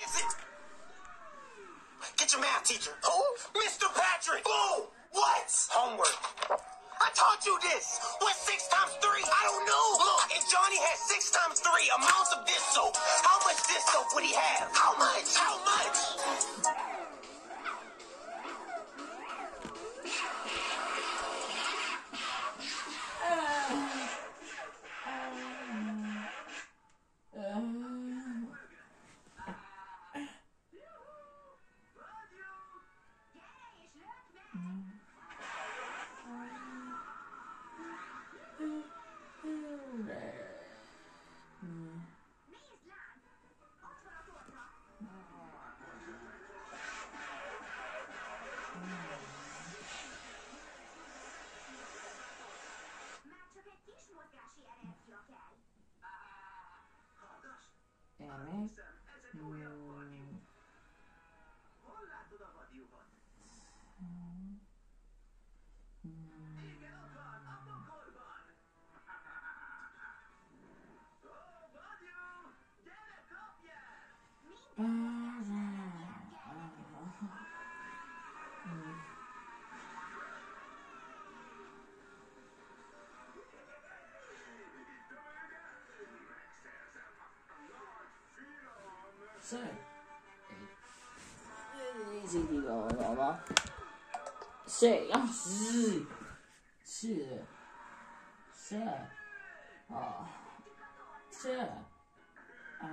Is it? Get your math teacher. Who? Mr. Patrick. Who? What? Homework. I taught you this. What's 6 times 3? I don't know. Look, if Johnny had 6 times 3 amounts of this soap, how much this soap would he have? How much? How much? So,这地方好吗？谁呀？是啊，是啊，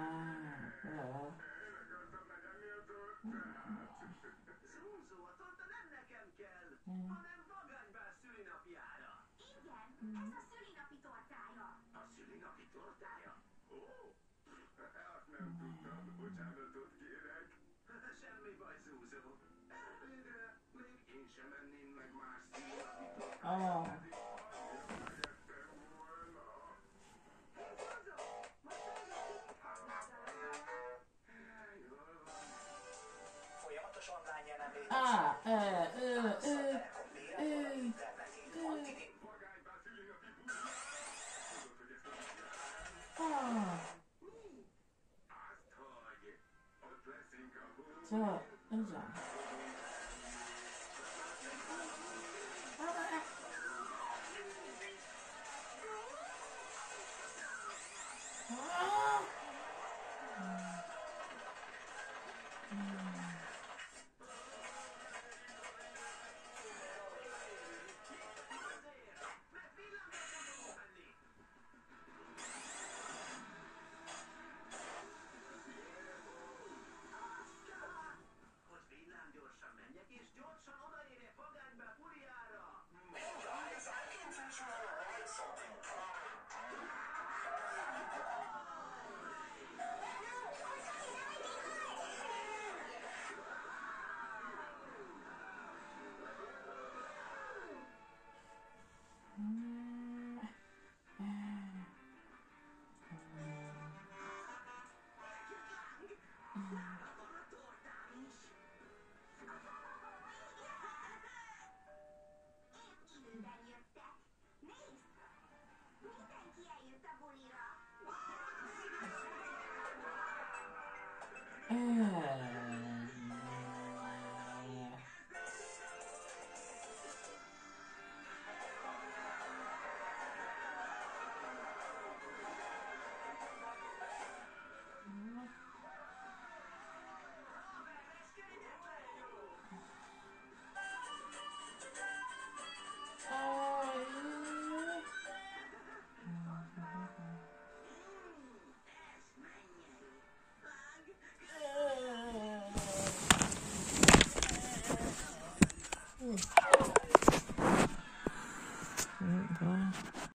哦。